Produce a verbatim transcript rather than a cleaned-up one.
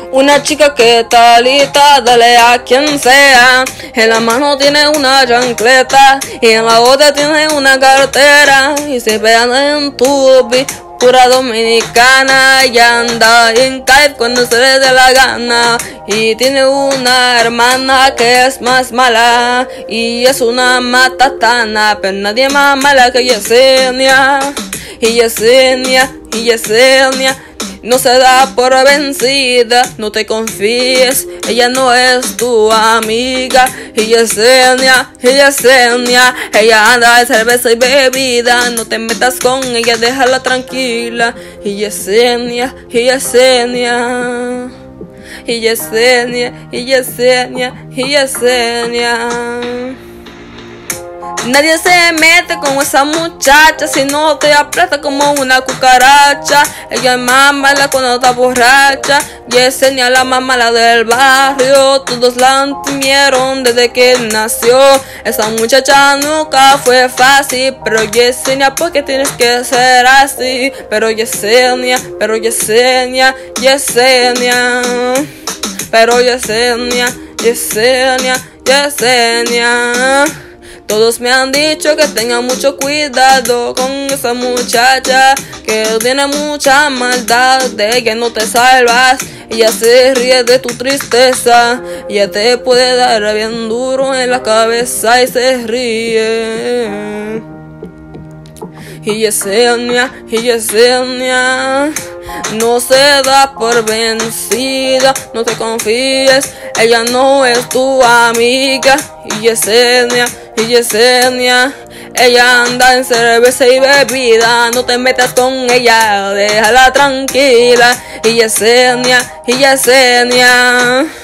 Una chica que está lista, dale a quien sea. En la mano tiene una chancleta y en la otra tiene una cartera. Y se pegan en tu pura dominicana y anda en calle cuando se le dé la gana. Y tiene una hermana que es más mala y es una matatana, pero nadie más mala que Yesenia. Y Yesenia, y Yesenia no se da por vencida, no te confíes, ella no es tu amiga. Y Yesenia, y Yesenia, ella anda de cerveza y bebida, no te metas con ella, déjala tranquila. Y Yesenia, y Yesenia, y Yesenia, y Yesenia, y Yesenia. Nadie se mete con esa muchacha, si no te aplasta como una cucaracha. Ella es más mala cuando está borracha. Yesenia la más mala del barrio, todos la temieron desde que nació. Esa muchacha nunca fue fácil, pero Yesenia, ¿por qué tienes que ser así? Pero Yesenia, pero Yesenia, Yesenia, pero Yesenia, Yesenia, Yesenia. Todos me han dicho que tenga mucho cuidado con esa muchacha, que tiene mucha maldad, de ella no te salvas. Ella se ríe de tu tristeza, ella te puede dar bien duro en la cabeza y se ríe. Y Yesenia, y Yesenia no se da por vencida, no te confíes, ella no es tu amiga. Y Yesenia, y Yesenia, ella anda en cerveza y bebida, no te metas con ella, déjala tranquila. Y Yesenia, y Yesenia.